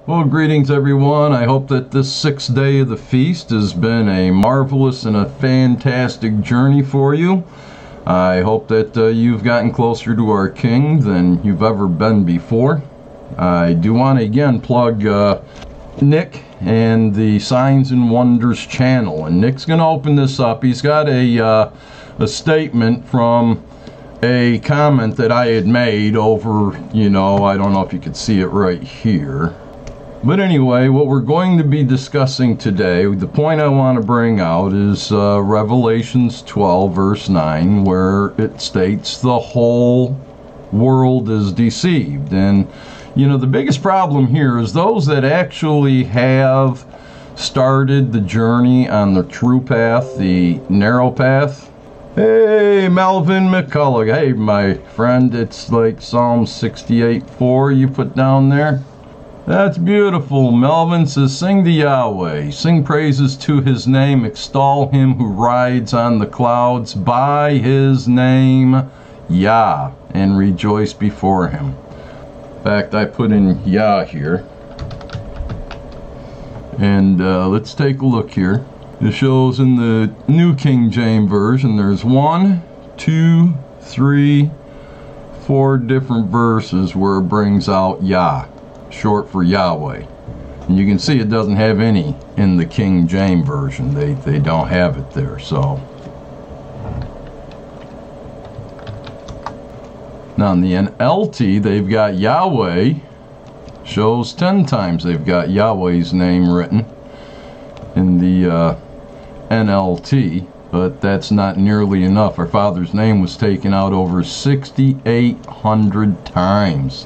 Well, greetings everyone. I hope that this sixth day of the feast has been a marvelous and a fantastic journey for you. I hope that you've gotten closer to our King than you've ever been before. I do want to again plug Nick and the Signs and Wonders channel. And Nick's going to open this up. He's got a statement from a comment that I had made over, I don't know if you could see it right here. But anyway, what we're going to be discussing today, the point I want to bring out is Revelations 12 verse 9, where it states the whole world is deceived. And, the biggest problem here is those that actually have started the journey on the true path, the narrow path. Hey, Melvin McCullough. Hey, my friend, it's like Psalm 68:4 you put down there. That's beautiful. Melvin says, sing to Yahweh, sing praises to his name, extol him who rides on the clouds by his name, Yah, and rejoice before him. In fact, I put in Yah here. And let's take a look here. It shows in the New King James Version, there's 1, 2, 3, 4 different verses where it brings out Yah, short for Yahweh. And you can see it doesn't have any in the King James Version. They don't have it there. So now in the NLT, they've got Yahweh, shows 10 times they've got Yahweh's name written in the NLT, but that's not nearly enough. Our Father's name was taken out over 6,800 times.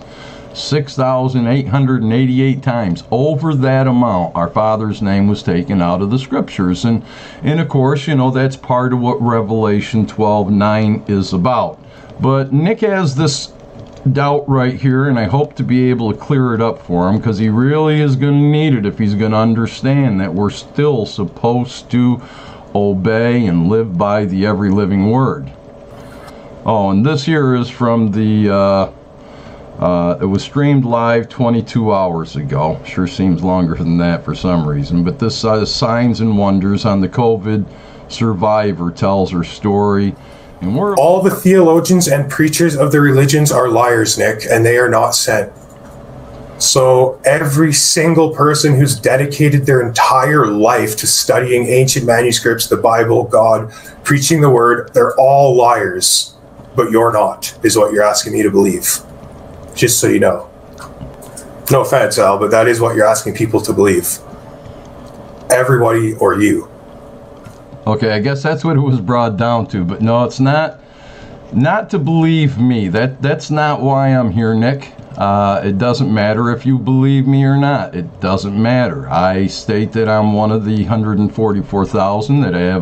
6,888 times. Over that amount, our Father's name was taken out of the Scriptures. And of course, that's part of what Revelation 12:9 is about. But Nick has this doubt right here, and I hope to be able to clear it up for him, because he really is going to need it if he's going to understand that we're still supposed to obey and live by the every living word. Oh, and this here is from the it was streamed live 22 hours ago. Sure seems longer than that for some reason. But this Signs and Wonders on the COVID survivor tells her story. And all the theologians and preachers of the religions are liars, Nick, and they are not sent. So every single person who's dedicated their entire life to studying ancient manuscripts, the Bible, God, preaching the word, they're all liars. But you're not, is what you're asking me to believe. Just so you know. No offense, Al, but that is what you're asking people to believe. Everybody or you. Okay, I guess that's what it was brought down to. But no, it's not to believe me. That's not why I'm here, Nick. It doesn't matter if you believe me or not. It doesn't matter. I state that I'm one of the 144,000, that I have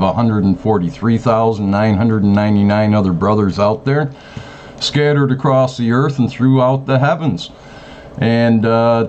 143,999 other brothers out there, scattered across the earth and throughout the heavens. And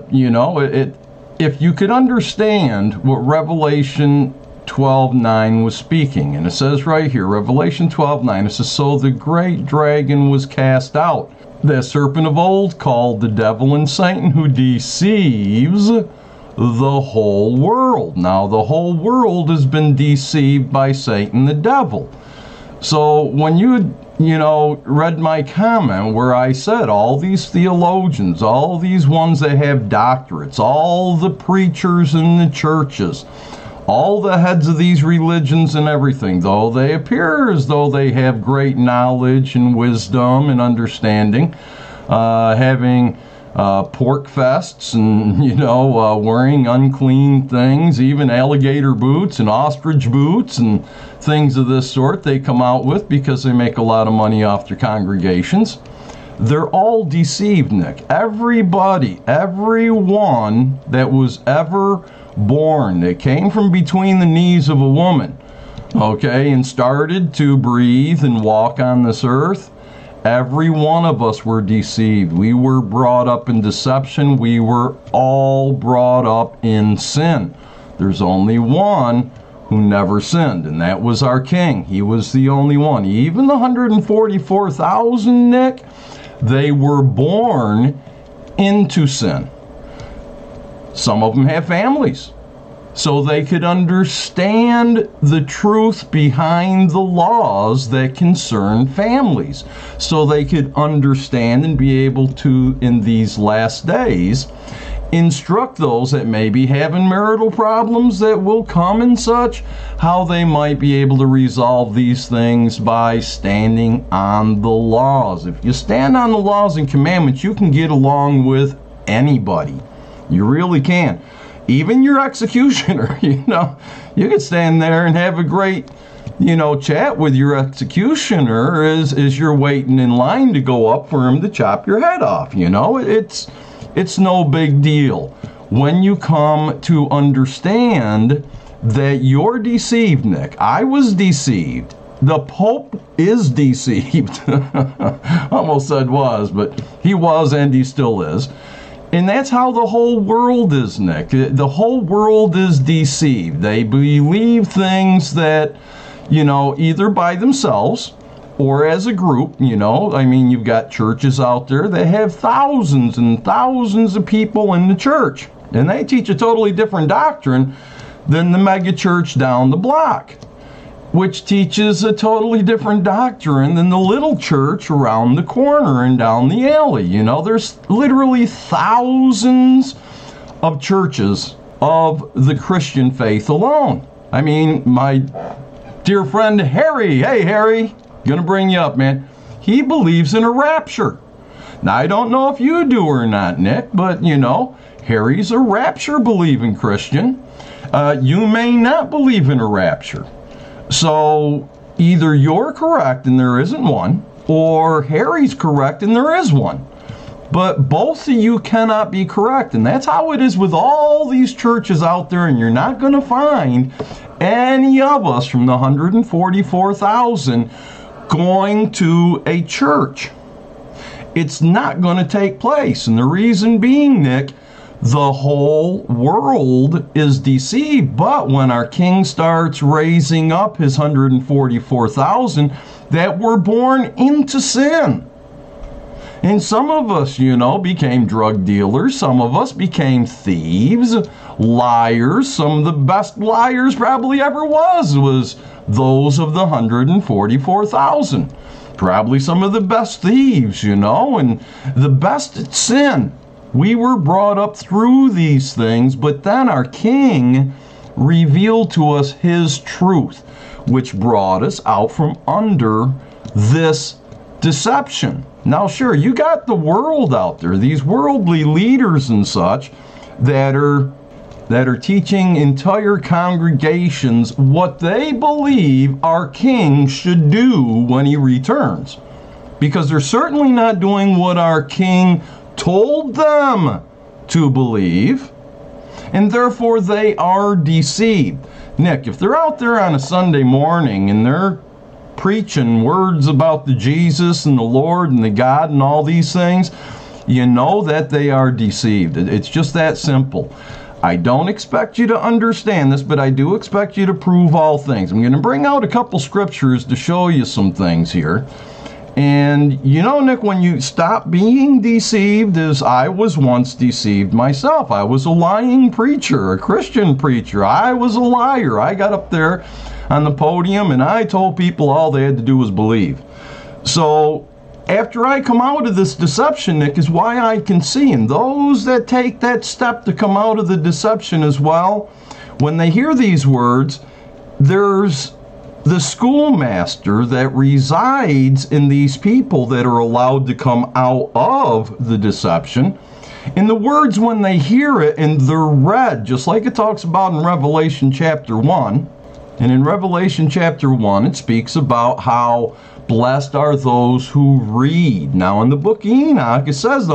if you could understand what Revelation 12:9 was speaking, and it says right here, Revelation 12:9, it says, so the great dragon was cast out, that serpent of old, called the devil and Satan, who deceives the whole world. Now the whole world has been deceived by Satan the devil. So when you read my comment where I said all these theologians, all these ones that have doctorates, all the preachers in the churches, all the heads of these religions and everything, though they appear as though they have great knowledge and wisdom and understanding, having pork fests and, wearing unclean things, even alligator boots and ostrich boots and things of this sort they come out with because they make a lot of money off their congregations. They're all deceived, Nick. Everybody, everyone that was ever born, that came from between the knees of a woman, okay, and started to breathe and walk on this earth, every one of us were deceived. We were brought up in deception. We were all brought up in sin. There's only one who never sinned, and that was our King. He was the only one. Even the 144,000, Nick, they were born into sin. Some of them have families, so they could understand the truth behind the laws that concern families. So they could understand and be able to, in these last days, instruct those that may be having marital problems that will come and such, how they might be able to resolve these things by standing on the laws. If you stand on the laws and commandments, you can get along with anybody. You really can. Even your executioner, you know, you can stand there and have a great, you know, chat with your executioner as you're waiting in line to go up for him to chop your head off. You know, it's no big deal when you come to understand that you're deceived, Nick. I was deceived. The Pope is deceived. Almost said was, but he was and he still is. And that's how the whole world is, Nick. The whole world is deceived. They believe things that, you know, either by themselves or as a group, you know. I mean, you've got churches out there that have thousands and thousands of people in the church, and they teach a totally different doctrine than the mega church down the block, which teaches a totally different doctrine than the little church around the corner and down the alley. You know, there's literally thousands of churches of the Christian faith alone. I mean, my dear friend Harry, hey Harry, gonna bring you up, man. He believes in a rapture. Now, I don't know if you do or not, Nick, but you know, Harry's a rapture believing Christian. You may not believe in a rapture. So either you're correct and there isn't one, or Harry's correct and there is one. But both of you cannot be correct. And that's how it is with all these churches out there. And you're not going to find any of us from the 144,000 going to a church. It's not going to take place. And the reason being, Nick, the whole world is deceived. But when our king starts raising up his 144,000 that were born into sin, and some of us, you know, became drug dealers, some of us became thieves, liars. Some of the best liars probably ever was those of the 144,000. Probably some of the best thieves, you know, and the best at sin. We were brought up through these things, but then our king revealed to us his truth, which brought us out from under this deception. Now, sure, you got the world out there, these worldly leaders and such that are teaching entire congregations what they believe our king should do when he returns. Because they're certainly not doing what our king told them to believe, and therefore they are deceived. Nick, if they're out there on a Sunday morning and they're preaching words about the Jesus and the Lord and the God and all these things, you know that they are deceived. It's just that simple. I don't expect you to understand this, but I do expect you to prove all things. I'm going to bring out a couple scriptures to show you some things here. And you know, Nick, when you stop being deceived, as I was once deceived myself. I was a lying preacher, a Christian preacher. I was a liar. I got up there on the podium and I told people all they had to do was believe. So after I come out of this deception, Nick, is why I can see, and those that take that step to come out of the deception as well, when they hear these words, there's the schoolmaster that resides in these people that are allowed to come out of the deception. And the words, when they hear it and they're read, just like it talks about in Revelation chapter 1. And in Revelation chapter 1, it speaks about how blessed are those who read. Now, in the book of Enoch, it says the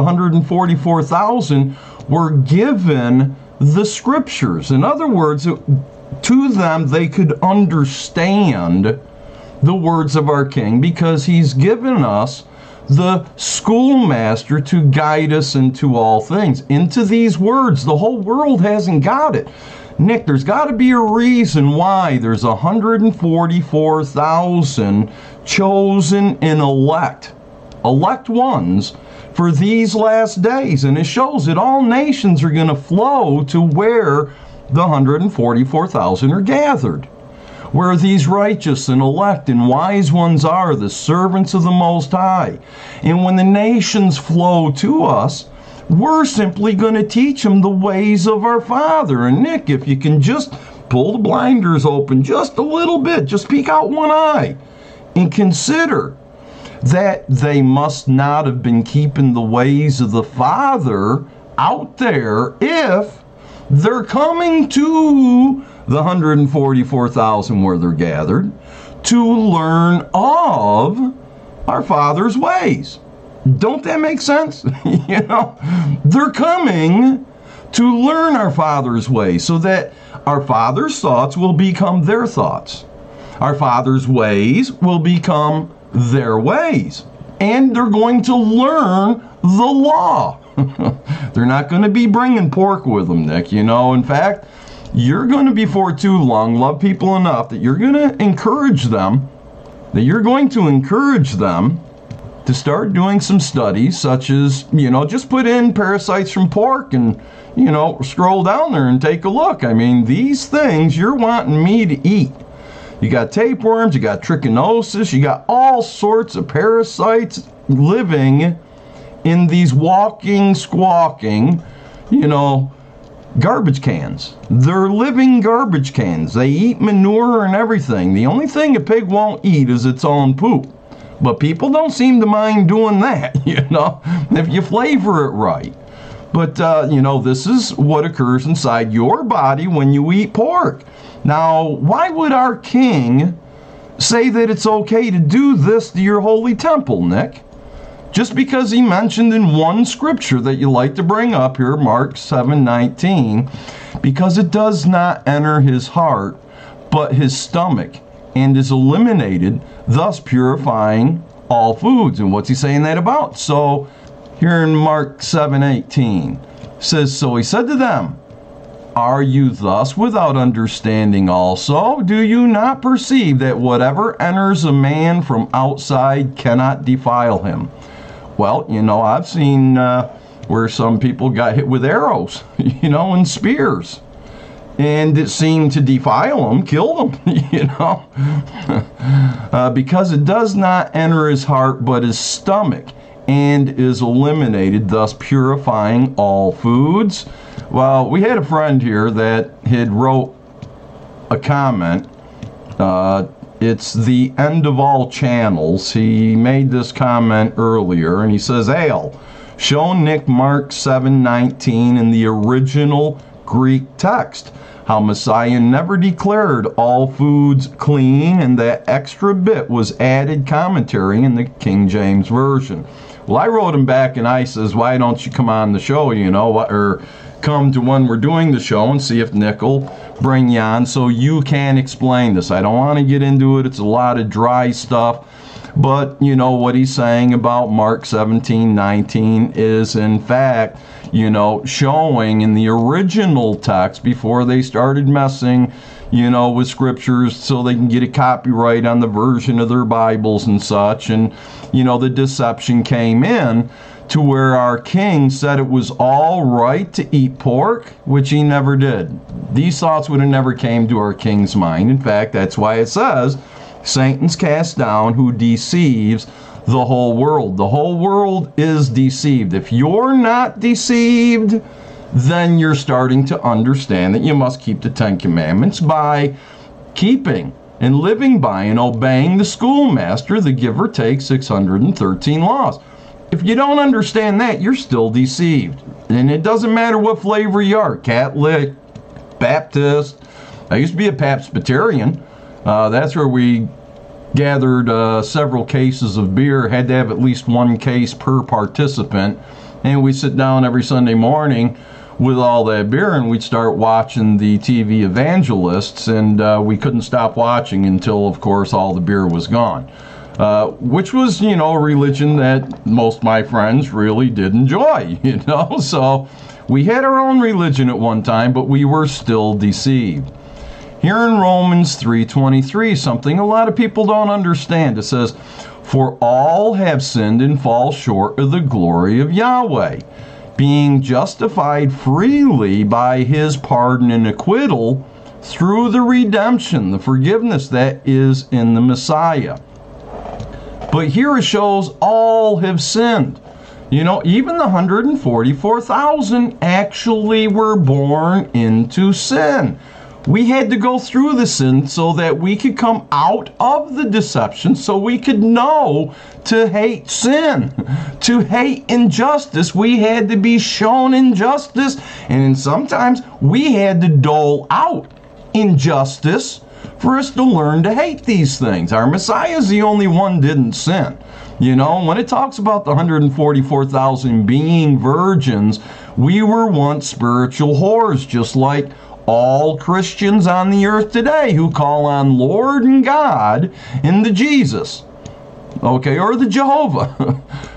144,000 were given the scriptures. In other words, to them, they could understand the words of our king because he's given us the schoolmaster to guide us into all things, into these words. The whole world hasn't got it. Nick, there's got to be a reason why there's 144,000 chosen and elect elect ones for these last days. And it shows that all nations are going to flow to where the 144,000 are gathered, where these righteous and elect and wise ones are, the servants of the Most High. And when the nations flow to us, we're simply going to teach them the ways of our Father. And Nick, if you can just pull the blinders open just a little bit, just peek out one eye, and consider that they must not have been keeping the ways of the Father out there if they're coming to the 144,000 where they're gathered to learn of our Father's ways. Don't that make sense? You know, they're coming to learn our Father's ways so that our Father's thoughts will become their thoughts. Our Father's ways will become their ways. And they're going to learn the law. They're not going to be bringing pork with them, Nick. You know, in fact, you're going to, before too long, love people enough that you're going to encourage them, to start doing some studies such as, you know, just put in parasites from pork and, you know, scroll down there and take a look. I mean, these things you're wanting me to eat. You got tapeworms, you got trichinosis, you got all sorts of parasites living in these walking, squawking, you know, garbage cans. They're living garbage cans. They eat manure and everything. The only thing a pig won't eat is its own poop. But people don't seem to mind doing that, you know, if you flavor it right. But, you know, this is what occurs inside your body when you eat pork. Now, why would our king say that it's okay to do this to your holy temple, Nick? Just because he mentioned in one scripture that you like to bring up here, Mark 7:19, because it does not enter his heart, but his stomach, and is eliminated, thus purifying all foods. And what's he saying that about? So here in Mark 7:18 says, so he said to them, are you thus without understanding also? Do you not perceive that whatever enters a man from outside cannot defile him? Well, you know, I've seen where some people got hit with arrows, you know, and spears. And it seemed to defile them, kill them, you know, because it does not enter his heart but his stomach, and is eliminated, thus purifying all foods. Well, we had a friend here that had wrote a comment. It's the end of all channels. He made this comment earlier, and he says, Al, show Nick Mark 7:19 in the original Greek text, how Messiah never declared all foods clean, and that extra bit was added commentary in the King James Version. Well, I wrote him back and I says, why don't you come on the show, you know, or come to when we're doing the show and see if Nick will bring you on so you can explain this. I don't want to get into it. It's a lot of dry stuff. But, you know, what he's saying about Mark 17:19 is, in fact, you know, showing in the original text before they started messing, you know, with scriptures so they can get a copyright on the version of their Bibles and such. And, you know, the deception came in to where our king said it was all right to eat pork, which he never did. These thoughts would have never came to our king's mind. In fact, that's why it says, Satan's cast down who deceives the whole world. The whole world is deceived. If you're not deceived, then you're starting to understand that you must keep the Ten Commandments by keeping and living by and obeying the schoolmaster, the give or take 613 laws. If you don't understand that, you're still deceived. And it doesn't matter what flavor you are, Catholic, Baptist. I used to be a Presbyterian. That's where we gathered several cases of beer, had to have at least one case per participant. And we sit down every Sunday morning with all that beer, and we'd start watching the TV evangelists, and we couldn't stop watching until, of course, all the beer was gone. Which was, you know, a religion that most of my friends really did enjoy, you know. So we had our own religion at one time, but we were still deceived. Here in Romans 3:23, something a lot of people don't understand. It says, For all have sinned and fall short of the glory of Yahweh, being justified freely by his pardon and acquittal through the redemption, the forgiveness that is in the Messiah. But here it shows all have sinned. You know, even the 144,000 actually were born into sin. We had to go through the sin so that we could come out of the deception, so we could know to hate sin, to hate injustice. We had to be shown injustice, and sometimes we had to dole out injustice for us to learn to hate these things. Our Messiah is the only one who didn't sin. You know, when it talks about the 144,000 being virgins, we were once spiritual whores, just like all Christians on the earth today who call on Lord and God and the Jesus, okay, or the Jehovah.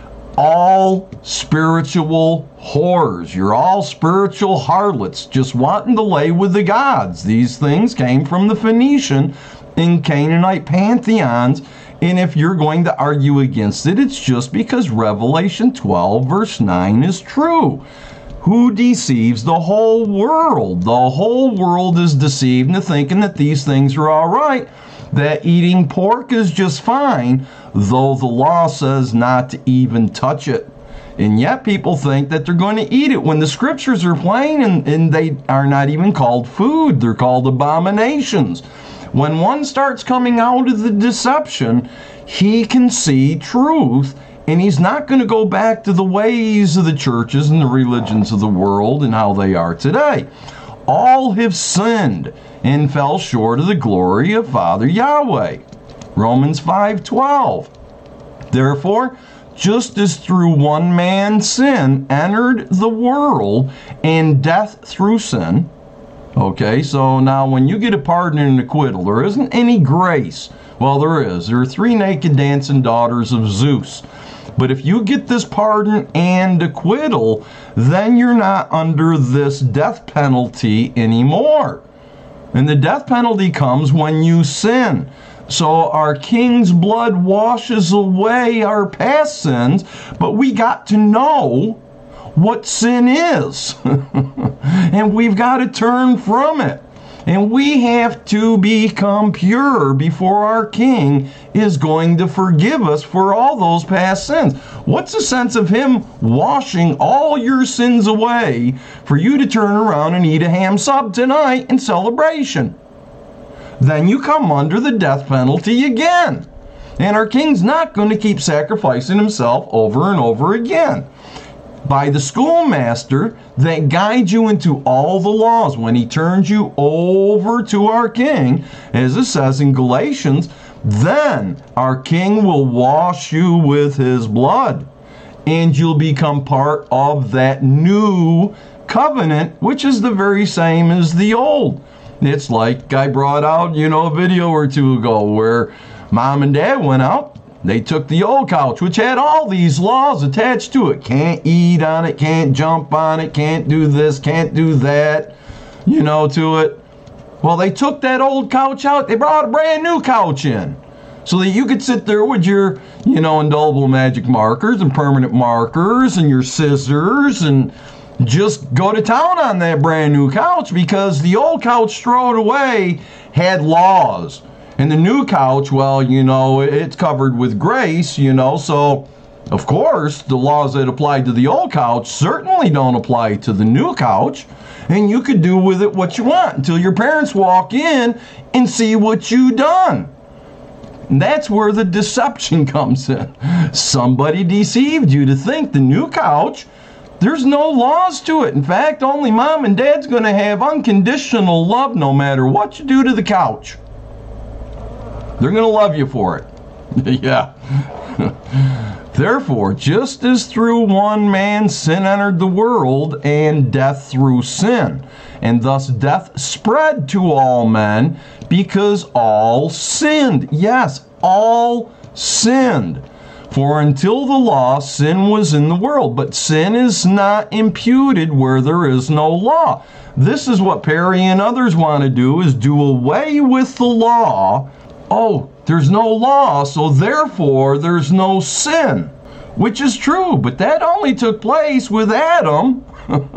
All spiritual whores. You're all spiritual harlots, just wanting to lay with the gods. These things came from the Phoenician and Canaanite pantheons, and if you're going to argue against it, it's just because Revelation 12 verse 9 is true. Who deceives the whole world? The whole world is deceived into thinking that these things are all right, that eating pork is just fine, though the law says not to even touch it. And yet people think that they're going to eat it when the scriptures are plain, and they are not even called food. They're called abominations. When one starts coming out of the deception, he can see truth, and he's not going to go back to the ways of the churches and the religions of the world and how they are today. All have sinned and fell short of the glory of Father Yahweh. Romans 5:12. Therefore, just as through one man's sin entered the world, and death through sin. Okay, so now when you get a pardon and an acquittal, there isn't any grace. Well, there is. There are 3 naked dancing daughters of Zeus. But if you get this pardon and acquittal, then you're not under this death penalty anymore. And the death penalty comes when you sin. So our King's blood washes away our past sins, but we got to know what sin is. And we've got to turn from it. And we have to become pure before our King is going to forgive us for all those past sins. What's the sense of him washing all your sins away for you to turn around and eat a ham sub tonight in celebration? Then you come under the death penalty again. And our King's not going to keep sacrificing himself over and over again. By the schoolmaster that guides you into all the laws, when he turns you over to our King, as it says in Galatians, then our King will wash you with his blood, and you'll become part of that new covenant, which is the very same as the old. It's like I brought out, a video or two ago where Mom and Dad went out. They took the old couch, which had all these laws attached to it. Can't eat on it, can't jump on it, can't do this, can't do that, to it. Well, they took that old couch out. They brought a brand new couch in so that you could sit there with your, indelible magic markers and permanent markers and your scissors and just go to town on that brand new couch, because the old couch thrown away had laws. And the new couch, well, it's covered with grace, so of course the laws that apply to the old couch certainly don't apply to the new couch, and you could do with it what you want until your parents walk in and see what you done. And that's where the deception comes in. Somebody deceived you to think the new couch, there's no laws to it. In fact, only Mom and Dad's going to have unconditional love no matter what you do to the couch. They're going to love you for it. Yeah. Therefore, just as through one man sin entered the world, and death through sin, and thus death spread to all men, because all sinned. Yes, all sinned. For until the law, sin was in the world, but sin is not imputed where there is no law. This is what Perry and others want to do, is do away with the law. Oh, there's no law, so therefore there's no sin. Which is true, but that only took place with Adam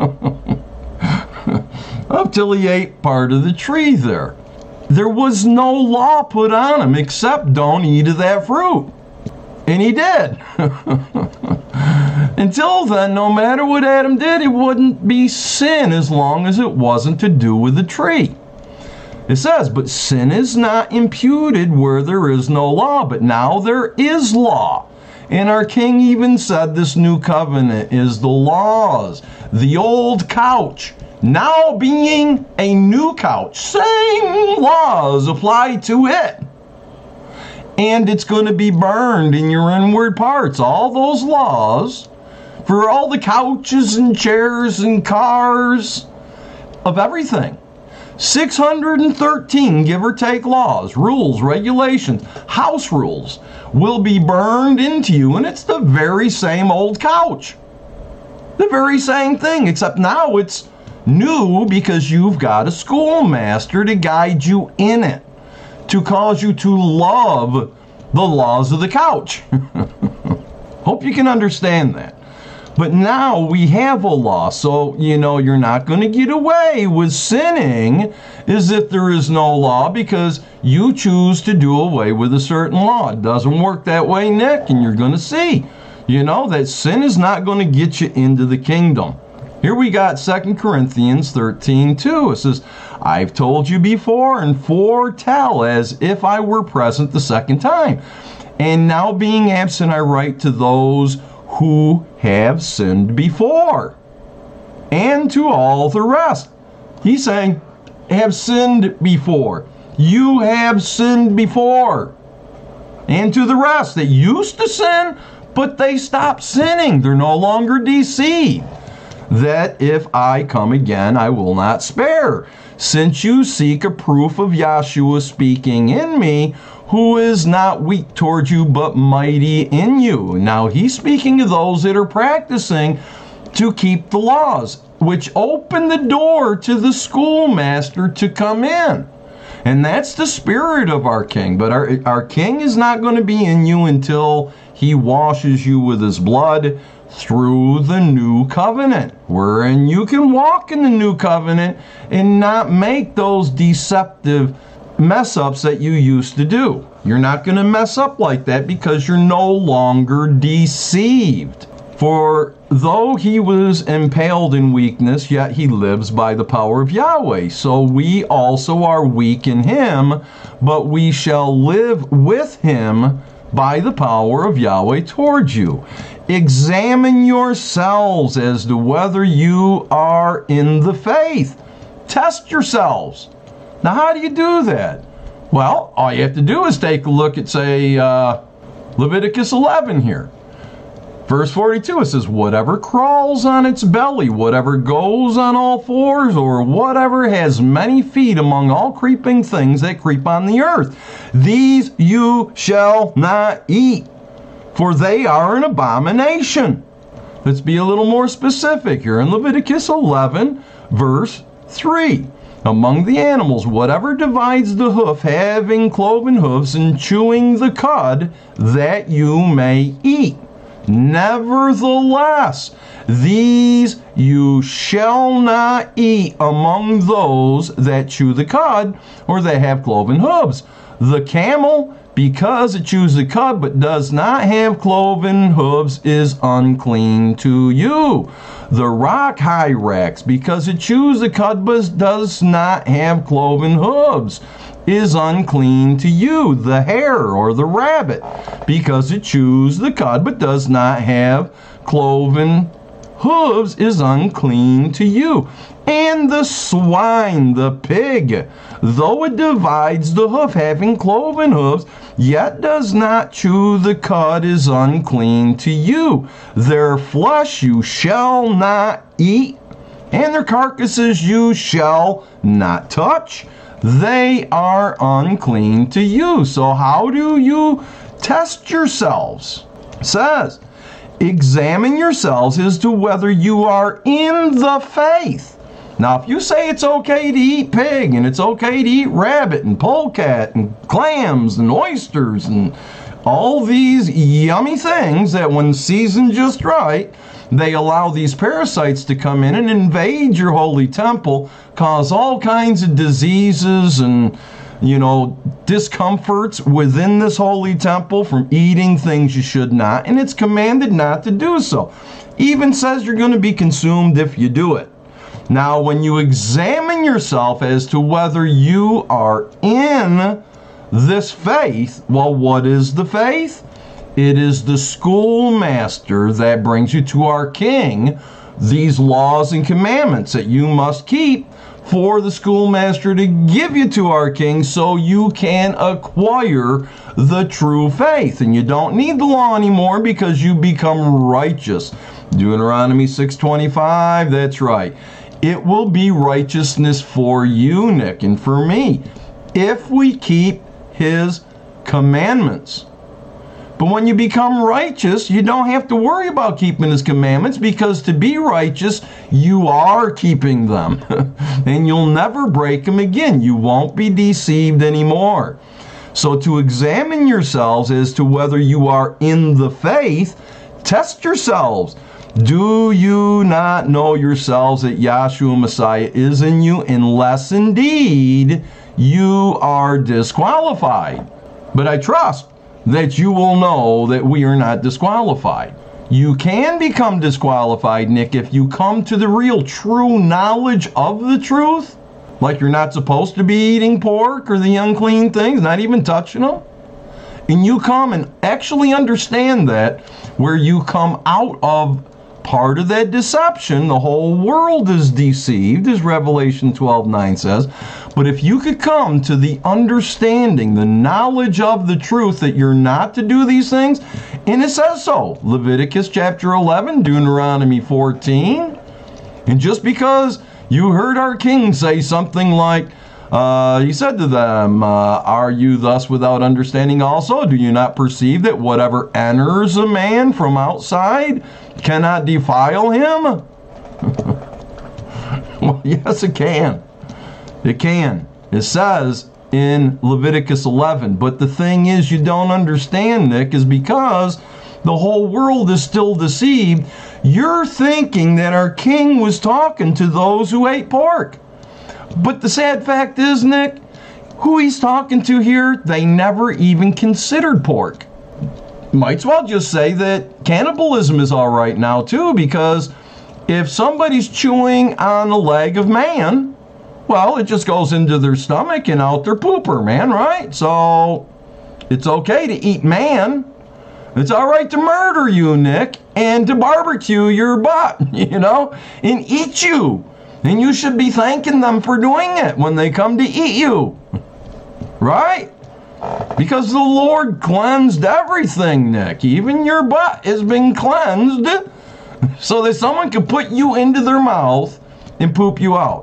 up till he ate part of the tree there. There was no law put on him except don't eat of that fruit. And he did. Until then, no matter what Adam did, it wouldn't be sin as long as it wasn't to do with the tree. It says, but sin is not imputed where there is no law, but now there is law. And our King even said this new covenant is the laws, the old couch, now being a new couch. Same laws apply to it. And it's going to be burned in your inward parts. All those laws for all the couches and chairs and cars of everything. 613, give or take, laws, rules, regulations, house rules will be burned into you, and it's the very same old couch. The very same thing, except now it's new because you've got a schoolmaster to guide you in it, to cause you to love the laws of the couch. Hope you can understand that. But now we have a law, so you're not going to get away with sinning as if there is no law because you choose to do away with a certain law. It doesn't work that way, Nick, and you're going to see, that sin is not going to get you into the kingdom. Here we got 2 Corinthians 13:2. It says, I've told you before and foretell as if I were present the second time. And now being absent, I write to those who have sinned before, and to all the rest. He's saying, have sinned before. You have sinned before. And to the rest that used to sin, but they stopped sinning. They're no longer deceived. That if I come again, I will not spare. Since you seek a proof of Yahshua speaking in me, who is not weak toward you, but mighty in you. Now, he's speaking to those that are practicing to keep the laws, which open the door to the schoolmaster to come in. And that's the spirit of our King. But our King is not going to be in you until he washes you with his blood through the new covenant, wherein you can walk in the new covenant and not make those deceptive mess-ups that you used to do. You're not going to mess up like that because you're no longer deceived. For though he was impaled in weakness, yet he lives by the power of Yahweh. So we also are weak in him, but we shall live with him by the power of Yahweh towards you. Examine yourselves as to whether you are in the faith. Test yourselves. Now, how do you do that? Well, all you have to do is take a look at, say, Leviticus 11 here. Verse 42, it says, whatever crawls on its belly, whatever goes on all fours, or whatever has many feet among all creeping things that creep on the earth, these you shall not eat, for they are an abomination. Let's be a little more specific here in Leviticus 11, verse 3. Among the animals, whatever divides the hoof, having cloven hoofs, and chewing the cud, that you may eat. Nevertheless, these you shall not eat among those that chew the cud, or that have cloven hooves. The camel, because it chews the cud, but does not have cloven hooves, is unclean to you. The rock hyrax, because it chews the cud, but does not have cloven hooves, is unclean to you. The hare, or the rabbit, because it chews the cud, but does not have cloven hooves, is unclean to you. And the swine, the pig, though it divides the hoof, having cloven hooves, yet does not chew the cud, is unclean to you. Their flesh you shall not eat, and their carcasses you shall not touch. They are unclean to you. So how do you test yourselves? It says, examine yourselves as to whether you are in the faith. Now, if you say it's okay to eat pig, and it's okay to eat rabbit, and polecat, and clams, and oysters, and all these yummy things that when seasoned just right, they allow these parasites to come in and invade your holy temple, cause all kinds of diseases and, you know, discomforts within this holy temple from eating things you should not, and it's commanded not to do so. Even says you're going to be consumed if you do it. Now, when you examine yourself as to whether you are in this faith, well, what is the faith? It is the schoolmaster that brings you to our King, these laws and commandments that you must keep for the schoolmaster to give you to our King so you can acquire the true faith. And you don't need the law anymore because you become righteous. Deuteronomy 6:25, that's right. It will be righteousness for you, Nick, and for me, if we keep his commandments. But when you become righteous, you don't have to worry about keeping his commandments, because to be righteous, you are keeping them. And you'll never break them again. You won't be deceived anymore. So to examine yourselves as to whether you are in the faith, test yourselves. Do you not know yourselves that Yahshua Messiah is in you, unless indeed you are disqualified? But I trust that you will know that we are not disqualified. You can become disqualified, Nick, if you come to the real true knowledge of the truth, like you're not supposed to be eating pork or the unclean things, not even touching them. And you come and actually understand that, where you come out of part of that deception. The whole world is deceived, as Revelation 12:9 says. But if you could come to the understanding, the knowledge of the truth that you're not to do these things, and it says so. Leviticus chapter 11, Deuteronomy 14. And just because you heard our King say something like, he said to them, are you thus without understanding also? Do you not perceive that whatever enters a man from outside cannot defile him? Well, yes, it can. It can. It says in Leviticus 11. But the thing is, you don't understand, Nick, is because the whole world is still deceived. You're thinking that our King was talking to those who ate pork. But the sad fact is, Nick, who he's talking to here, they never even considered pork. Might as well just say that cannibalism is all right now, too, because if somebody's chewing on a leg of man, well, it just goes into their stomach and out their pooper, man, right? So it's okay to eat man. It's all right to murder you, Nick, and to barbecue your butt, you know, and eat you. And you should be thanking them for doing it when they come to eat you. Right? Because the Lord cleansed everything, Nick. Even your butt has been cleansed so that someone could put you into their mouth and poop you out.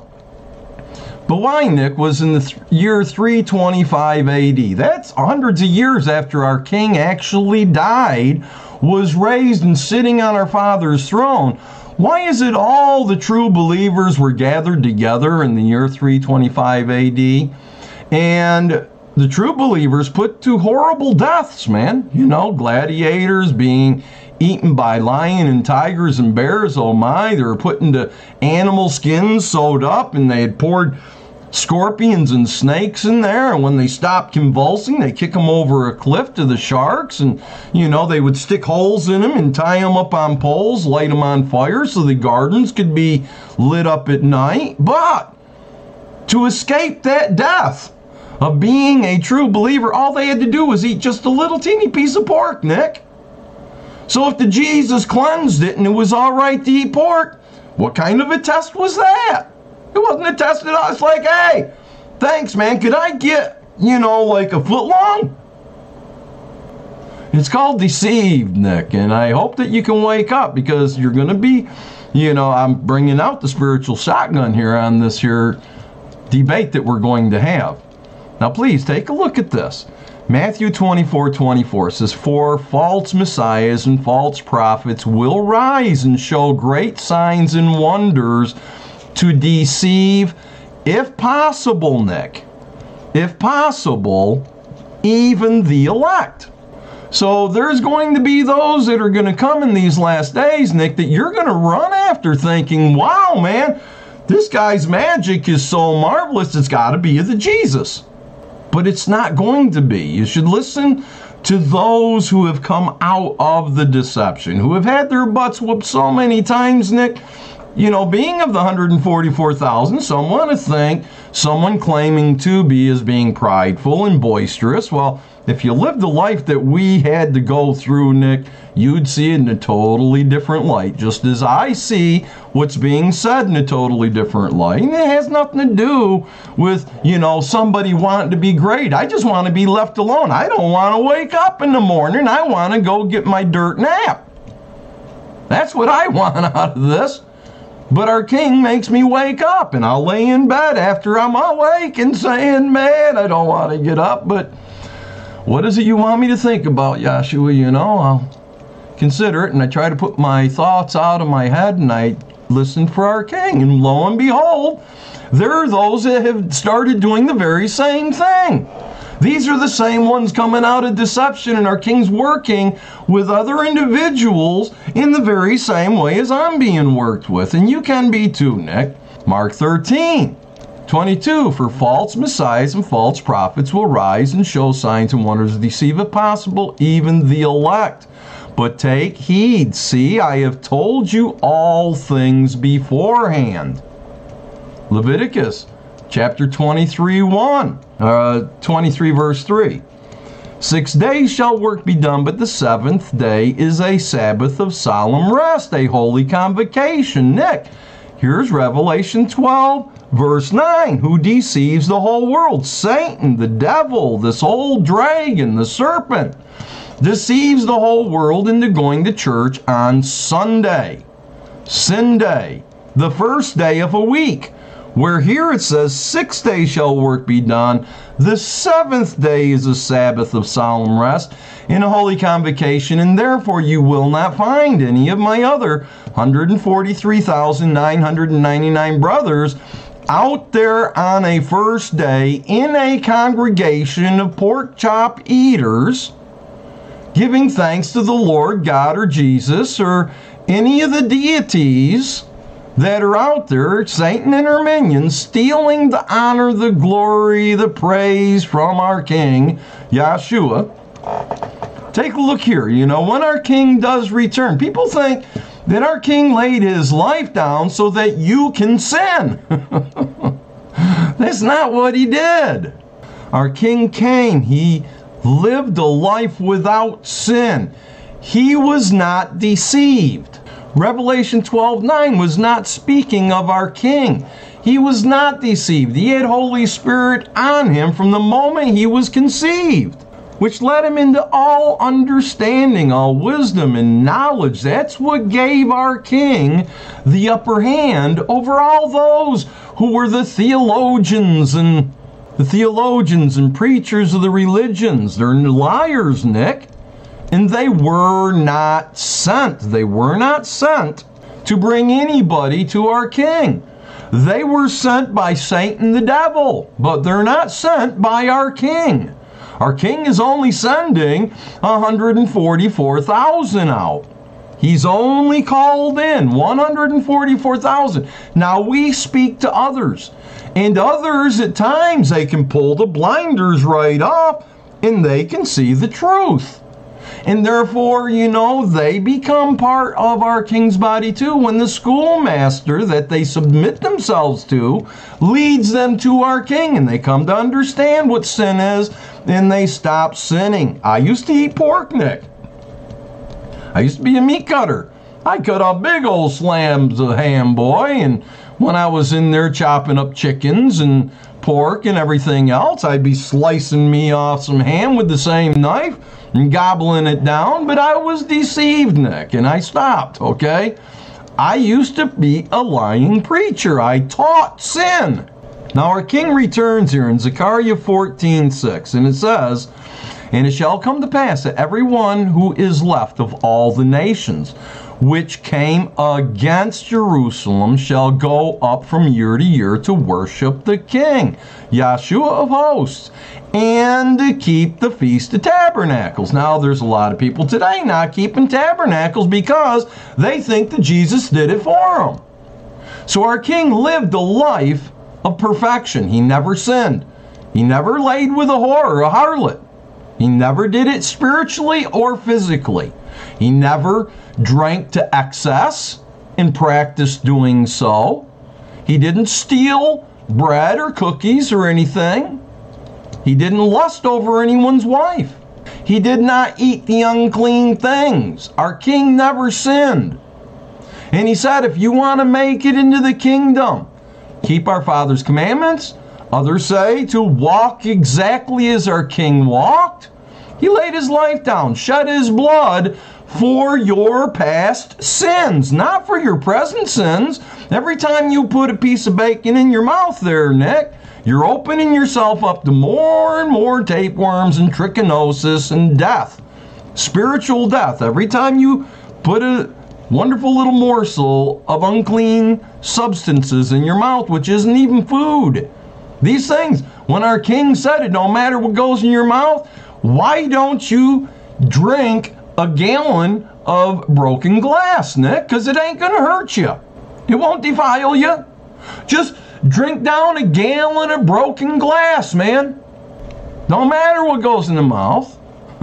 But why, Nick, was in the year 325 AD. That's hundreds of years after our King actually died, was raised and sitting on our Father's throne. Why is it all the true believers were gathered together in the year 325 AD? And the true believers put to horrible deaths, man. You know, gladiators being eaten by lions and tigers and bears, oh my. They were put into animal skins sewed up, and they had poured scorpions and snakes in there, and when they stopped convulsing, they kick them over a cliff to the sharks, and you know, they would stick holes in them and tie them up on poles, light them on fire so the gardens could be lit up at night. But to escape that death of being a true believer, all they had to do was eat just a little teeny piece of pork, Nick. So if the Jesus cleansed it and it was all right to eat pork, what kind of a test was that? It wasn't a test at all. It's like, hey, thanks, man. Could I get, you know, like a foot long? It's called deceived, Nick. And I hope that you can wake up, because you're going to be, you know, I'm bringing out the spiritual shotgun here on this here debate that we're going to have. Now, please take a look at this. Matthew 24:24 says, for false messiahs and false prophets will rise and show great signs and wonders, to deceive, if possible, Nick, if possible, even the elect. So there's going to be those that are going to come in these last days, Nick, that you're going to run after thinking, wow, man, this guy's magic is so marvelous, it's got to be the Jesus. But it's not going to be. You should listen to those who have come out of the deception, who have had their butts whooped so many times, Nick. You know, being of the 144,000, some want to think someone claiming to be as being prideful and boisterous. Well, if you lived the life that we had to go through, Nick, you'd see it in a totally different light, just as I see what's being said in a totally different light. And it has nothing to do with, you know, somebody wanting to be great. I just want to be left alone. I don't want to wake up in the morning. I want to go get my dirt nap. That's what I want out of this. But our King makes me wake up, and I'll lay in bed after I'm awake and saying, man, I don't want to get up, but what is it you want me to think about, Yahshua? You know, I'll consider it, and I try to put my thoughts out of my head, and I listen for our King, and lo and behold, there are those that have started doing the very same thing. These are the same ones coming out of deception, and our King's working with other individuals in the very same way as I'm being worked with. And you can be too, Nick. Mark 13:22, for false messiahs and false prophets will rise and show signs and wonders to deceive, if possible, even the elect. But take heed, see, I have told you all things beforehand. Leviticus chapter 23, 23 verse 3. 6 days shall work be done, but the seventh day is a Sabbath of solemn rest, a holy convocation. Nick, here's Revelation 12, verse 9. Who deceives the whole world? Satan, the devil, this old dragon, the serpent, deceives the whole world into going to church on Sunday, Sin Day, the first day of a week. Where here it says 6 days shall work be done. The seventh day is a Sabbath of solemn rest in a holy convocation, and therefore you will not find any of my other 143,999 brothers out there on a first day in a congregation of pork chop eaters giving thanks to the Lord God or Jesus or any of the deities that are out there, Satan and her minions, stealing the honor, the glory, the praise from our King, Yahshua. Take a look here. You know, when our King does return, people think that our King laid his life down so that you can sin. That's not what he did. Our King came. He lived a life without sin. He was not deceived. Revelation 12:9 was not speaking of our King. He was not deceived. He had Holy Spirit on him from the moment he was conceived, which led him into all understanding, all wisdom and knowledge. That's what gave our King the upper hand over all those who were the theologians and preachers of the religions. They're liars, Nick. And they were not sent. They were not sent to bring anybody to our King. They were sent by Satan the devil, but they're not sent by our King. Our King is only sending 144,000 out. He's only called in 144,000. Now we speak to others, and others at times they can pull the blinders right off and they can see the truth. And therefore, you know, they become part of our King's body too when the schoolmaster that they submit themselves to leads them to our King, and they come to understand what sin is and they stop sinning. I used to eat pork, Nick. I used to be a meat cutter. I cut up big old slabs of ham, boy, and when I was in there chopping up chickens and pork and everything else, I'd be slicing me off some ham with the same knife and gobbling it down, but I was deceived, Nick, and I stopped, okay? I used to be a lying preacher. I taught sin. Now our King returns here in Zechariah 14:6, and it says, and it shall come to pass that everyone who is left of all the nations which came against Jerusalem shall go up from year to year to worship the King, Yahshua of hosts, and to keep the Feast of Tabernacles. Now, there's a lot of people today not keeping tabernacles because they think that Jesus did it for them. So our King lived a life of perfection. He never sinned. He never laid with a whore or a harlot. He never did it spiritually or physically. He never drank to excess and practiced doing so. He didn't steal bread or cookies or anything. He didn't lust over anyone's wife. He did not eat the unclean things. Our King never sinned. And he said, if you want to make it into the kingdom, keep our Father's commandments. Others say to walk exactly as our King walked. He laid his life down, shed his blood for your past sins, not for your present sins. Every time you put a piece of bacon in your mouth there, Nick, you're opening yourself up to more and more tapeworms and trichinosis and death, spiritual death. Every time you put a wonderful little morsel of unclean substances in your mouth, which isn't even food. These things, when our King said it, no matter what goes in your mouth, why don't you drink a gallon of broken glass, Nick? Because it ain't going to hurt you. It won't defile you. Just drink down a gallon of broken glass, man. No matter what goes in the mouth.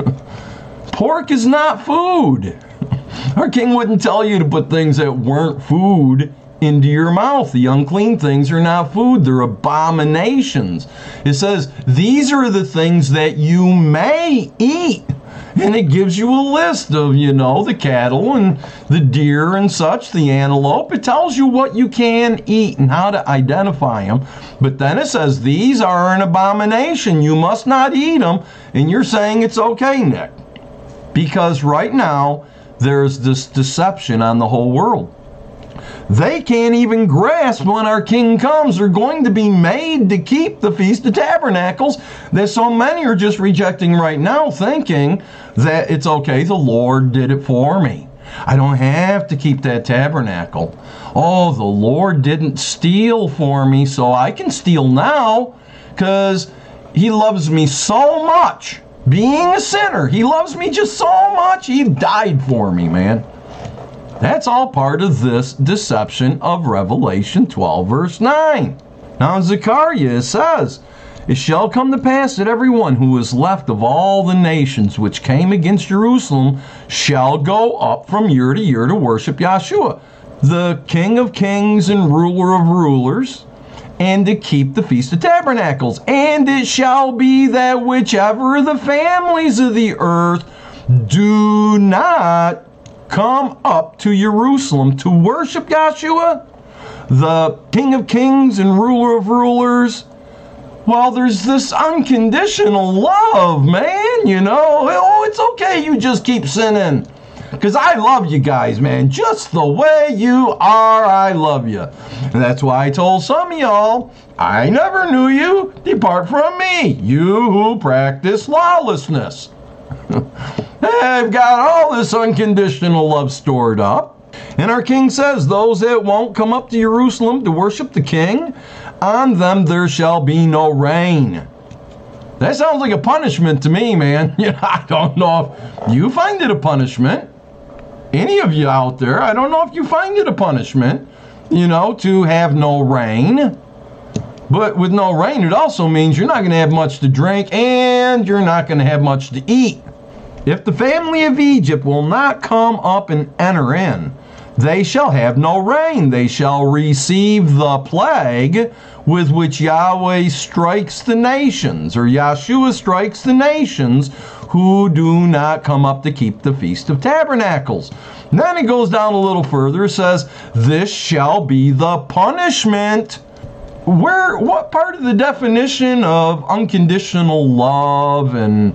Pork is not food. Our King wouldn't tell you to put things that weren't food into your mouth. The unclean things are not food. They're abominations. It says, these are the things that you may eat. And it gives you a list of, the cattle and the deer and such, the antelope. It tells you what you can eat and how to identify them. But then it says, these are an abomination. You must not eat them. And you're saying it's okay, Nick. Because right now, there's this deception on the whole world. They can't even grasp when our King comes. They're going to be made to keep the Feast of Tabernacles that so many are just rejecting right now, thinking that it's okay, the Lord did it for me. I don't have to keep that tabernacle. Oh, the Lord didn't steal for me, so I can steal now because He loves me so much. Being a sinner, He loves me just so much, He died for me, man. That's all part of this deception of Revelation 12, verse 9. Now in Zechariah it says, it shall come to pass that everyone who is left of all the nations which came against Jerusalem shall go up from year to year to worship Yahshua, the King of kings and ruler of rulers, and to keep the Feast of Tabernacles. And it shall be that whichever of the families of the earth do not come up to Jerusalem to worship Yahshua, the King of kings and ruler of rulers, well, there's this unconditional love, man, Oh, it's okay, you just keep sinning. Because I love you guys, man. Just the way you are, I love you. And that's why I told some of y'all, I never knew you. Depart from me, you who practice lawlessness. I've got all this unconditional love stored up. And our King says, those that won't come up to Jerusalem to worship the King, on them there shall be no rain. That sounds like a punishment to me, man. I don't know if you find it a punishment. Any of you out there, I don't know if you find it a punishment, to have no rain. But with no rain, it also means you're not going to have much to drink and you're not going to have much to eat. If the family of Egypt will not come up and enter in, they shall have no rain. They shall receive the plague with which Yahweh strikes the nations, or Yahshua strikes the nations who do not come up to keep the Feast of Tabernacles. And then it goes down a little further. It says, this shall be the punishment. What part of the definition of unconditional love and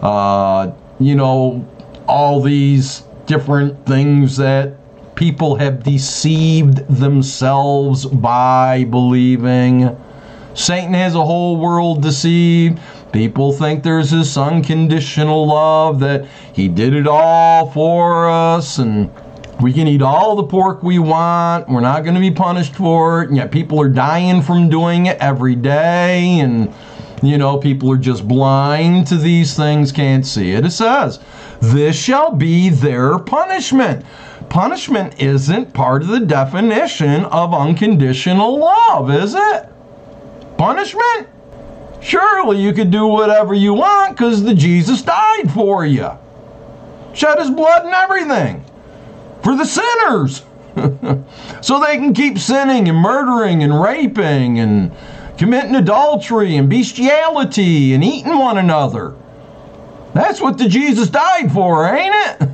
all these different things that people have deceived themselves by believing. Satan has a whole world deceived. People think there's this unconditional love, that he did it all for us, and We can eat all the pork we want. We're not going to be punished for it. And yet people are dying from doing it every day. And, you know, people are just blind to these things, can't see it. It says, this shall be their punishment. Punishment isn't part of the definition of unconditional love, is it? Punishment? Surely you could do whatever you want because the Jesus died for you. Shed his blood and everything. For the sinners. So they can keep sinning and murdering and raping and committing adultery and bestiality and eating one another. That's what the Jesus died for, ain't it?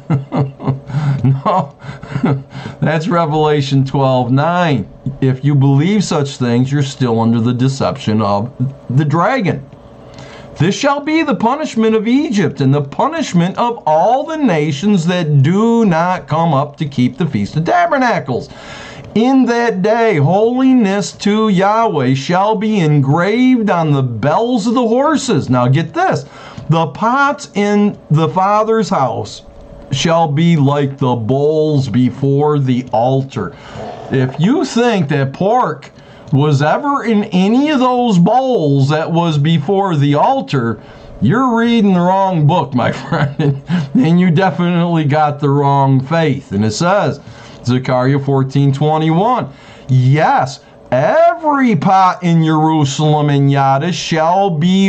No. That's Revelation 12:9. If you believe such things, you're still under the deception of the dragon. This shall be the punishment of Egypt and the punishment of all the nations that do not come up to keep the Feast of Tabernacles. In that day, holiness to Yahweh shall be engraved on the bells of the horses. Now get this. The pots in the Father's house shall be like the bowls before the altar. If you think that pork was ever in any of those bowls that was before the altar, you're reading the wrong book, my friend, and you definitely got the wrong faith. And it says, Zechariah 14:21, yes, every pot in Jerusalem and Yada shall be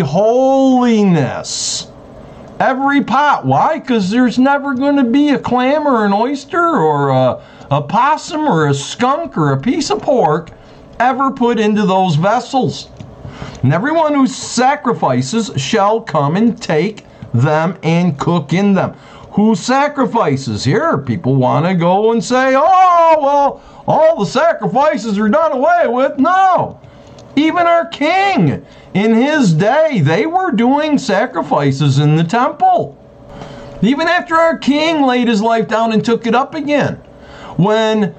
holiness. Every pot. Why? Because there's never going to be a clam or an oyster or a possum or a skunk or a piece of pork ever put into those vessels. And everyone who sacrifices shall come and take them and cook in them. Who sacrifices? Here, people want to go and say, oh, well, all the sacrifices are done away with. No. Even our king, in his day, they were doing sacrifices in the temple. Even after our king laid his life down and took it up again. When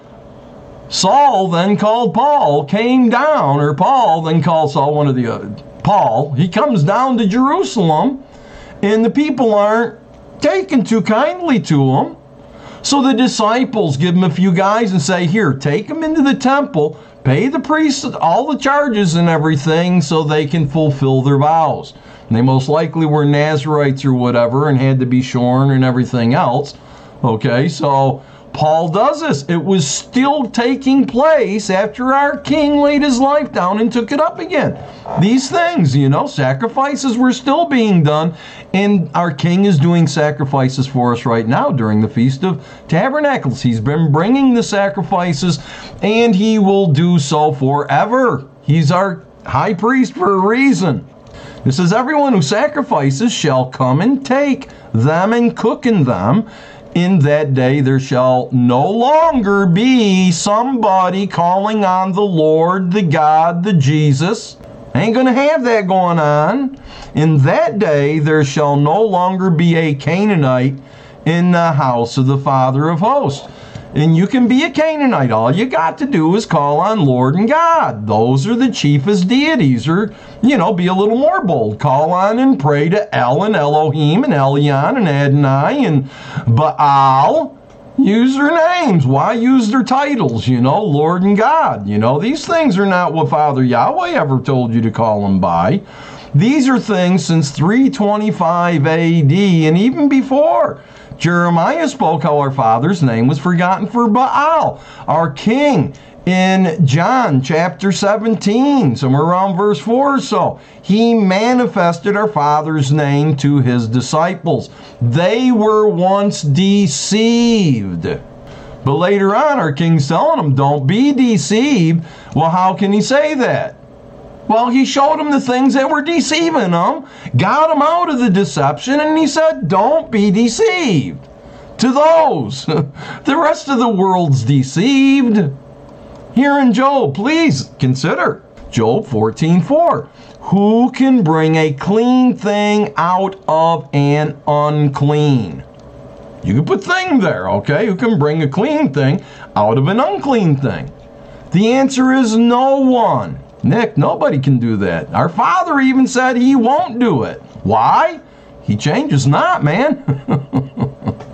Saul then called Paul, came down, or Paul then called Saul, one of the, Paul, he comes down to Jerusalem, and the people aren't taken too kindly to him. So the disciples give him a few guys and say, here, take him into the temple, pay the priests all the charges and everything so they can fulfill their vows. And they most likely were Nazarites or whatever and had to be shorn and everything else. Okay, so Paul does this. It was still taking place after our king laid his life down and took it up again. These things, you know, sacrifices were still being done, and our king is doing sacrifices for us right now during the Feast of Tabernacles. He's been bringing the sacrifices, and he will do so forever. He's our high priest for a reason. It says, everyone who sacrifices shall come and take them and cook in them. In that day there shall no longer be somebody calling on the Lord, the God, the Jesus. Ain't going to have that going on. In that day there shall no longer be a Canaanite in the house of the Father of hosts. And you can be a Canaanite. All you got to do is call on Lord and God. Those are the chiefest deities. Or, you know, be a little more bold. Call on and pray to El and Elohim and Al-Yahnai and Adonai and Baal. Use their names. Why use their titles? You know, Lord and God. You know, these things are not what Father Yahweh ever told you to call them by. These are things since 325 AD and even before. Jeremiah spoke how our father's name was forgotten for Baal, our king, in John chapter 17, somewhere around verse 4 or so. He manifested our father's name to his disciples. They were once deceived. But later on, our king's telling them, don't be deceived. Well, how can he say that? Well, he showed them the things that were deceiving them, got them out of the deception, and he said, don't be deceived. To those. The rest of the world's deceived. Here in Job, please consider Job 14:4. Who can bring a clean thing out of an unclean? You can put thing there, okay? Who can bring a clean thing out of an unclean thing? The answer is no one. Nick, nobody can do that. Our Father even said he won't do it. Why? He changes not, man.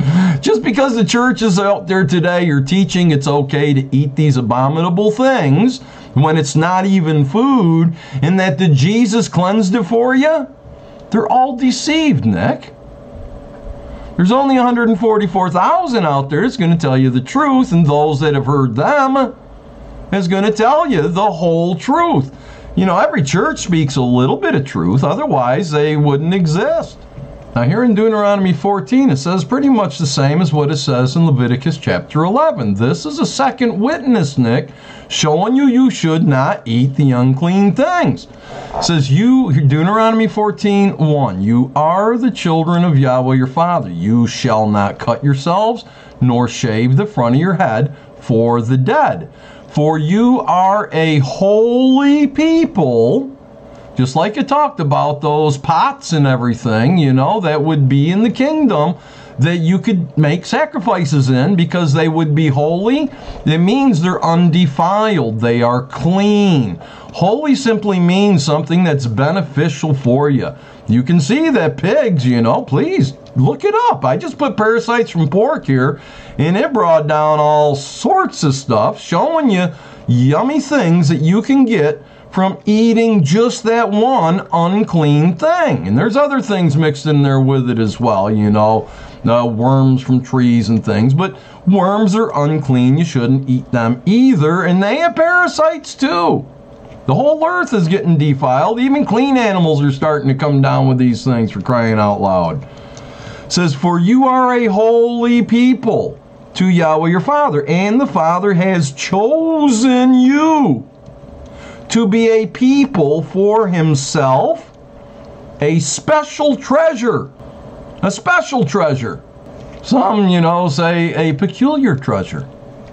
Just because the churches out there today are teaching it's okay to eat these abominable things when it's not even food, and that the Jesus cleansed it for you, they're all deceived, Nick. There's only 144,000 out there that's going to tell you the truth, and those that have heard them is going to tell you the whole truth. You know, every church speaks a little bit of truth, otherwise they wouldn't exist. Now here in Deuteronomy 14, it says pretty much the same as what it says in Leviticus chapter 11. This is a second witness, Nick, showing you should not eat the unclean things. It says, Deuteronomy 14:1, you are the children of Yahweh your Father. You shall not cut yourselves, nor shave the front of your head for the dead. For you are a holy people. Just like it talked about those pots and everything, you know, that would be in the kingdom that you could make sacrifices in because they would be holy. It means they're undefiled. They are clean. Holy simply means something that's beneficial for you. You can see that pigs, you know, please look it up. I just put parasites from pork here, and it brought down all sorts of stuff showing you yummy things that you can get from eating just that one unclean thing. And there's other things mixed in there with it as well, you know, worms from trees and things. But worms are unclean. You shouldn't eat them either. And they have parasites too. The whole earth is getting defiled. Even clean animals are starting to come down with these things, for crying out loud. It says, for you are a holy people to Yahweh your Father, and the Father has chosen you to be a people for himself, a special treasure. A special treasure. Some, you know, say a peculiar treasure.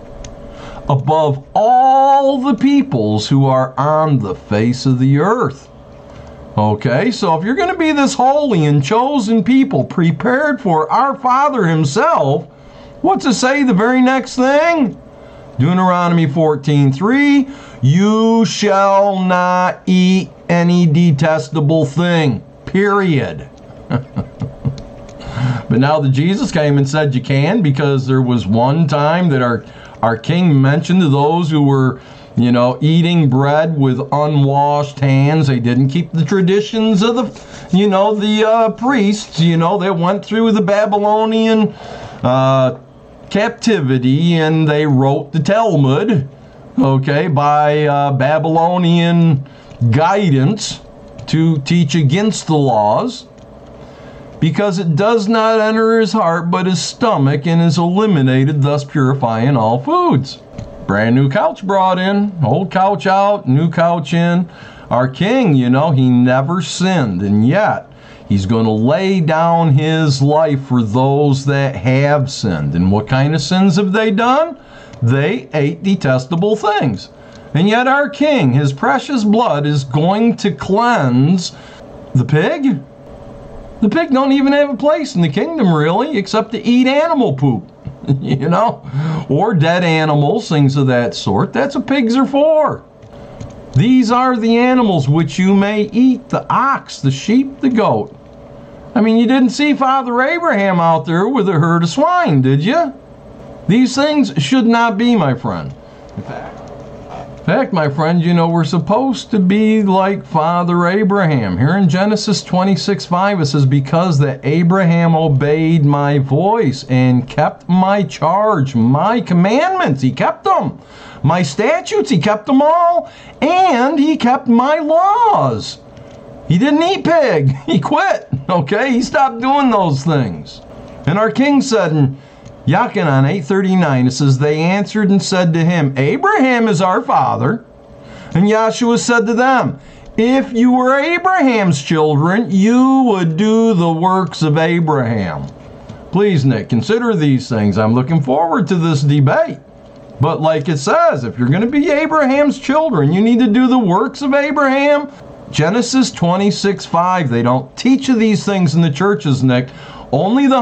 Above all the peoples who are on the face of the earth. Okay, so if you're going to be this holy and chosen people prepared for our Father himself, what's it say the very next thing? Deuteronomy 14:3, you shall not eat any detestable thing, period. But now that Jesus came and said you can, because there was one time that our king mentioned to those who were, you know, eating bread with unwashed hands. They didn't keep the traditions of the, you know, the priests, you know, that went through the Babylonian captivity, and they wrote the Talmud, okay, by Babylonian guidance to teach against the laws, because it does not enter his heart but his stomach, and is eliminated, thus purifying all foods. Brand new couch brought in, old couch out, new couch in. Our king, you know, he never sinned, and yet he's going to lay down his life for those that have sinned. And what kind of sins have they done? They ate detestable things. And yet our king, his precious blood, is going to cleanse the pig. The pig don't even have a place in the kingdom, really, except to eat animal poop, you know, or dead animals, things of that sort. That's what pigs are for. These are the animals which you may eat, the ox, the sheep, the goat. I mean, you didn't see Father Abraham out there with a herd of swine, did you? These things should not be, my friend. In fact, my friend, you know, we're supposed to be like Father Abraham. Here in Genesis 26:5, it says, because that Abraham obeyed my voice and kept my charge, my commandments, he kept them. My statutes, he kept them all. And he kept my laws. He didn't eat pig. He quit. Okay? He stopped doing those things. And our king said in Yachanan 8:39, it says, they answered and said to him, Abraham is our father. And Yahshua said to them, if you were Abraham's children, you would do the works of Abraham. Please, Nick, consider these things. I'm looking forward to this debate. But like it says, if you're going to be Abraham's children, you need to do the works of Abraham. Genesis 26:5. They don't teach you these things in the churches, Nick. Only the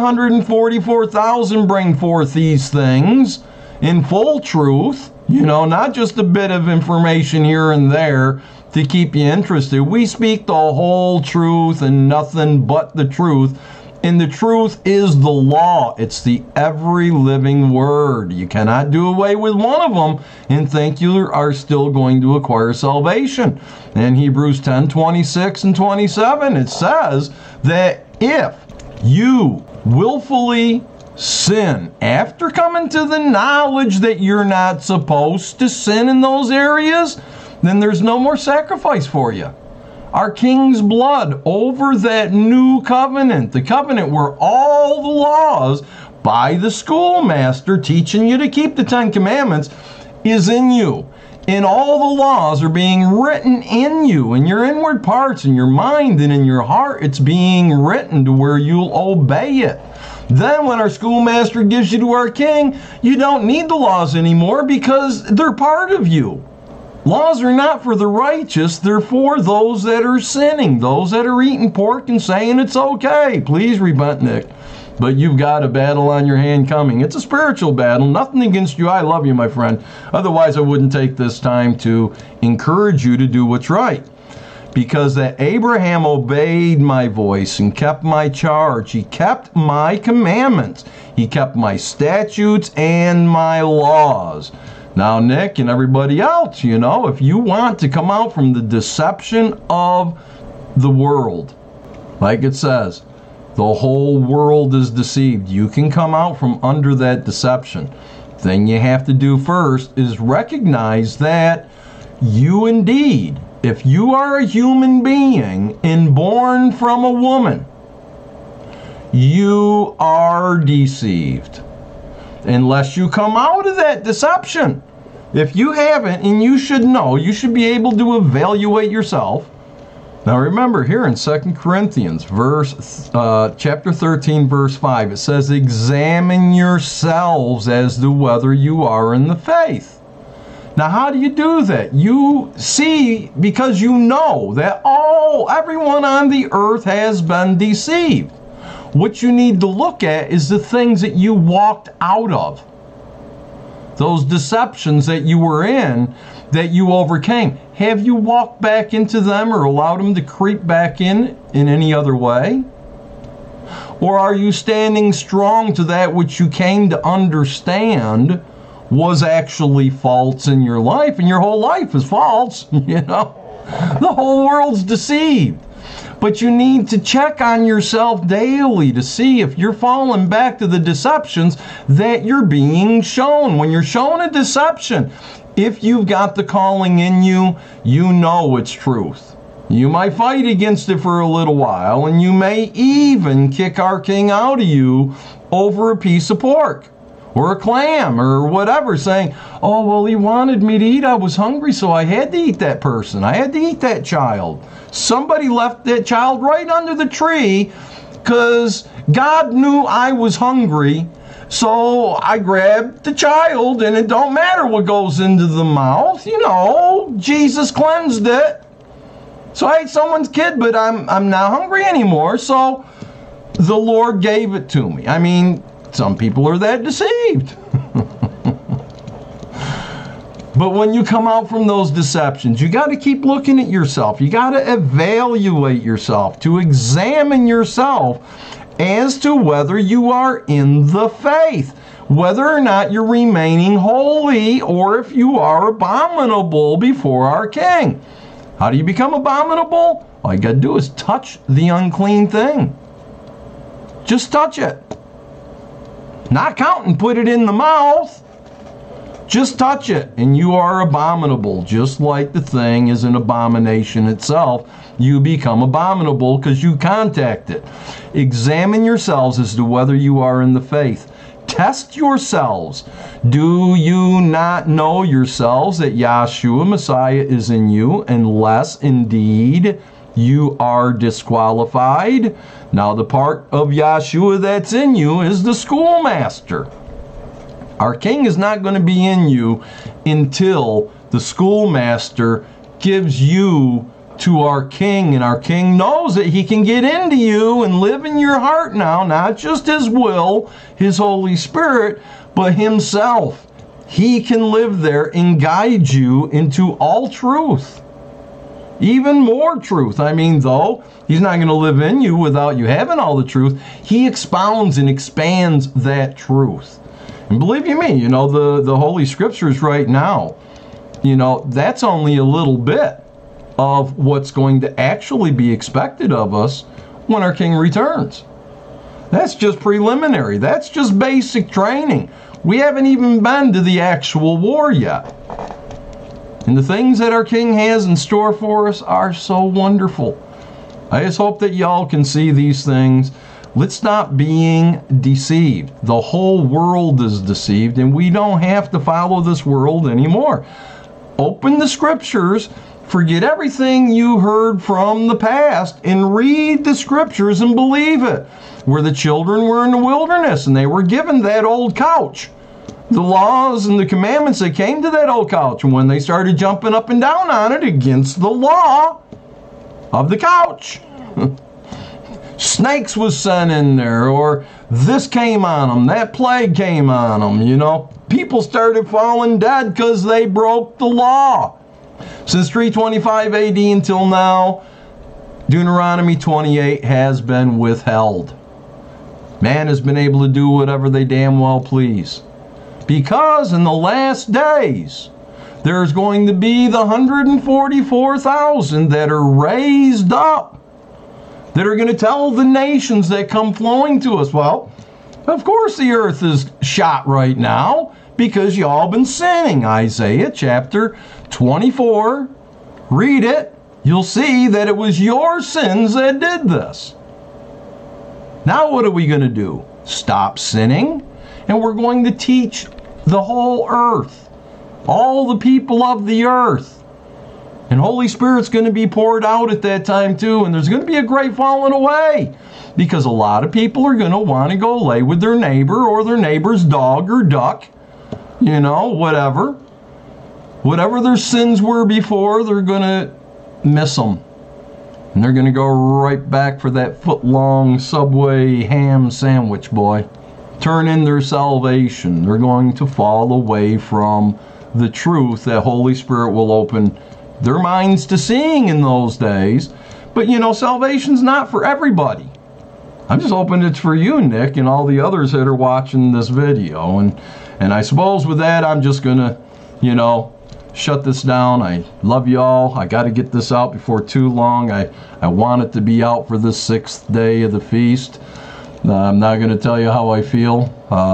144,000 bring forth these things in full truth. You know, not just a bit of information here and there to keep you interested. We speak the whole truth and nothing but the truth And the truth is the law. It's the every living word. You cannot do away with one of them and think you are still going to acquire salvation. In Hebrews 10, 26 and 27, it says that if you willfully sin after coming to the knowledge that you're not supposed to sin in those areas, then there's no more sacrifice for you. Our King's blood over that new covenant, the covenant where all the laws by the schoolmaster teaching you to keep the 10 Commandments is in you. And all the laws are being written in you, in your inward parts, in your mind and in your heart. It's being written to where you'll obey it. Then when our schoolmaster gives you to our King, you don't need the laws anymore because they're part of you. Laws are not for the righteous, they're for those that are sinning, those that are eating pork and saying it's okay. Please repent, Nick. But you've got a battle on your hand coming. It's a spiritual battle, nothing against you. I love you, my friend. Otherwise, I wouldn't take this time to encourage you to do what's right. Because that Abraham obeyed my voice and kept my charge. He kept my commandments. He kept my statutes and my laws. Now, Nick and everybody else, you know, if you want to come out from the deception of the world, like it says, the whole world is deceived. You can come out from under that deception. The thing you have to do first is recognize that you indeed, if you are a human being and born from a woman, you are deceived. Unless you come out of that deception. If you haven't, and you should know, you should be able to evaluate yourself. Now remember here in 2 Corinthians chapter 13 verse 5, it says, examine yourselves as to whether you are in the faith. Now how do you do that? You see, because you know that everyone on the earth has been deceived. What you need to look at is the things that you walked out of. Those deceptions that you were in, that you overcame. Have you walked back into them or allowed them to creep back in any other way? Or are you standing strong to that which you came to understand was actually false in your life? And your whole life is false, you know. The whole world's deceived. But you need to check on yourself daily to see if you're falling back to the deceptions that you're being shown. When you're shown a deception, if you've got the calling in you, you know it's truth. You might fight against it for a little while, and you may even kick our King out of you over a piece of pork or a clam or whatever, saying, oh, well, he wanted me to eat. I was hungry, so I had to eat that person. I had to eat that child. Somebody left that child right under the tree because God knew I was hungry. So I grabbed the child, and it don't matter what goes into the mouth. You know, Jesus cleansed it. So I ate someone's kid, but I'm not hungry anymore. So the Lord gave it to me. I mean, some people are that deceived. But when you come out from those deceptions, you got to keep looking at yourself. You got to evaluate yourself, to examine yourself as to whether you are in the faith, whether or not you're remaining holy, or if you are abominable before our King. How do you become abominable? All you got to do is touch the unclean thing. Just touch it. Not count and put it in the mouth. Just touch it, and you are abominable. Just like the thing is an abomination itself, you become abominable because you contact it. Examine yourselves as to whether you are in the faith. Test yourselves. Do you not know yourselves that Yahshua, Messiah, is in you, unless indeed you are disqualified? Now the part of Yahshua that's in you is the schoolmaster. Our King is not going to be in you until the schoolmaster gives you to our King, and our King knows that he can get into you and live in your heart now, not just his will, his Holy Spirit, but himself. He can live there and guide you into all truth. Even more truth. I mean, though, he's not going to live in you without you having all the truth. He expounds and expands that truth. And believe you me, you know, the Holy Scriptures right now, you know, that's only a little bit of what's going to actually be expected of us when our King returns. That's just preliminary. That's just basic training. We haven't even been to the actual war yet. And the things that our King has in store for us are so wonderful. I just hope that y'all can see these things. Let's stop being deceived. The whole world is deceived, and we don't have to follow this world anymore. Open the Scriptures, forget everything you heard from the past, and read the Scriptures and believe it. Where the children were in the wilderness, and they were given that old couch. The laws and the commandments that came to that old couch, and when they started jumping up and down on it against the law of the couch, snakes was sent in there, or this came on them, that plague came on them, you know. People started falling dead because they broke the law. Since 325 AD until now, Deuteronomy 28 has been withheld. Man has been able to do whatever they damn well please. Because in the last days, there's going to be the 144,000 that are raised up, that are going to tell the nations that come flowing to us, well, of course the earth is shot right now because y'all been sinning. Isaiah chapter 24, read it. You'll see that it was your sins that did this. Now what are we going to do? Stop sinning, and we're going to teach the whole earth, all the people of the earth. And Holy Spirit's going to be poured out at that time too, and there's going to be a great falling away, because a lot of people are going to want to go lay with their neighbor or their neighbor's dog or duck, you know, whatever. Whatever their sins were before, they're going to miss them. And they're going to go right back for that foot-long Subway ham sandwich, boy. Turn in their salvation. They're going to fall away from the truth that Holy Spirit will open their minds to seeing in those days. But, you know, salvation's not for everybody. I'm just hoping it's for you, Nick, and all the others that are watching this video. And I suppose with that, I'm just going to, you know, shut this down. I love y'all. I got to get this out before too long. I want it to be out for this 6th day of the feast. I'm not going to tell you how I feel,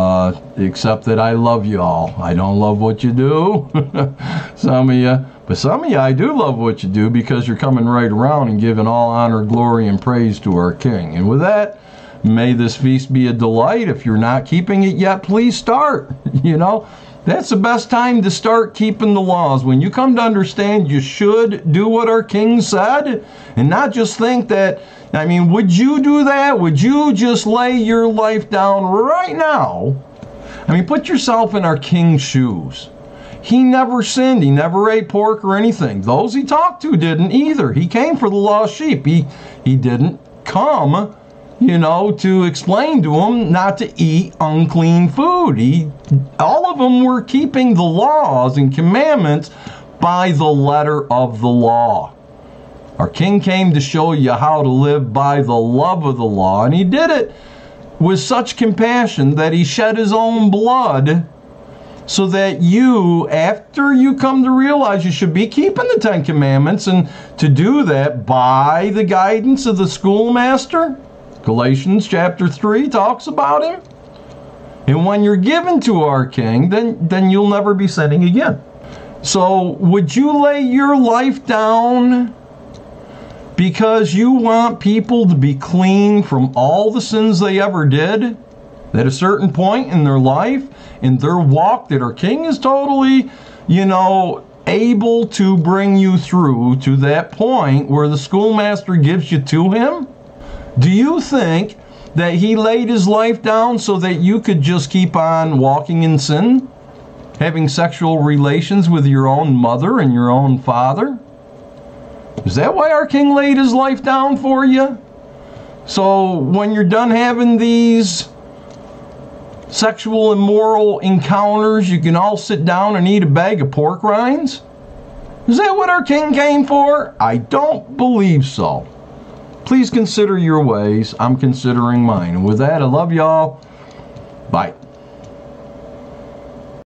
except that I love you all. I don't love what you do, some of you, but some of you I do love what you do, because you're coming right around and giving all honor, glory, and praise to our King. And with that, may this feast be a delight. If you're not keeping it yet, please start. You know, that's the best time to start keeping the laws. When you come to understand you should do what our King said, and not just think that, I mean, would you do that? Would you just lay your life down right now? I mean, put yourself in our King's shoes. He never sinned. He never ate pork or anything. Those he talked to didn't either. He came for the lost sheep. He didn't come, you know, to explain to them not to eat unclean food. All of them were keeping the laws and commandments by the letter of the law. Our King came to show you how to live by the love of the law, and he did it with such compassion that he shed his own blood so that you, after you come to realize you should be keeping the 10 Commandments, and to do that by the guidance of the schoolmaster, Galatians chapter 3 talks about him. And when you're given to our King, then you'll never be sinning again. So would you lay your life down because you want people to be clean from all the sins they ever did at a certain point in their life, in their walk, that our King is totally, you know, able to bring you through to that point where the schoolmaster gives you to him? Do you think that he laid his life down so that you could just keep on walking in sin, having sexual relations with your own mother and your own father? Is that why our King laid his life down for you? So when you're done having these sexual immoral encounters, you can all sit down and eat a bag of pork rinds? Is that what our king came for? I don't believe so. Please consider your ways. I'm considering mine. And with that, I love y'all. Bye.